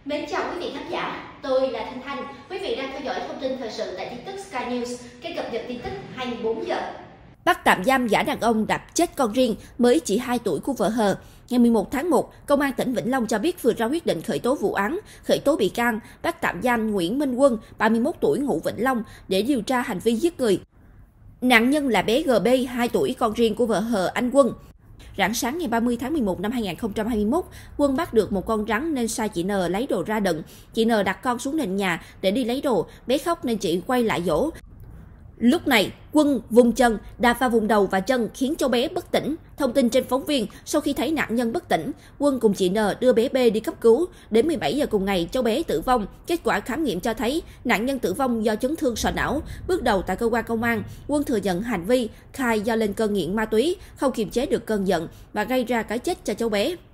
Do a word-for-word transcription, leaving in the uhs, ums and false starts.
Mến chào quý vị khán giả, tôi là Thanh Thanh. Quý vị đang theo dõi thông tin thời sự tại tin tức Sky News, kênh cập nhật tin tức hai mươi bốn giờ. Bắt tạm giam gã đàn ông đập chết con riêng mới chỉ hai tuổi của vợ hờ. Ngày mười một tháng một, Công an tỉnh Vĩnh Long cho biết vừa ra quyết định khởi tố vụ án, khởi tố bị can, bắt tạm giam Nguyễn Minh Quân, ba mươi mốt tuổi, ngụ Vĩnh Long để điều tra hành vi giết người. Nạn nhân là bé giê bê, hai tuổi, con riêng của vợ hờ anh Quân. Rạng sáng ngày ba mươi tháng mười một năm hai nghìn không trăm hai mươi mốt, Quân bắt được một con rắn nên sai chị N lấy đồ ra đựng. Chị N đặt con xuống nền nhà để đi lấy đồ, bé khóc nên chị quay lại dỗ. Lúc này, Quân vùng chân, đạp vào vùng đầu và chân khiến cháu bé bất tỉnh. Thông tin trên phóng viên, sau khi thấy nạn nhân bất tỉnh, Quân cùng chị N đưa bé B đi cấp cứu. Đến mười bảy giờ cùng ngày, cháu bé tử vong. Kết quả khám nghiệm cho thấy nạn nhân tử vong do chấn thương sọ não. Bước đầu tại cơ quan công an, Quân thừa nhận hành vi, khai do lên cơn nghiện ma túy, không kiềm chế được cơn giận và gây ra cái chết cho cháu bé.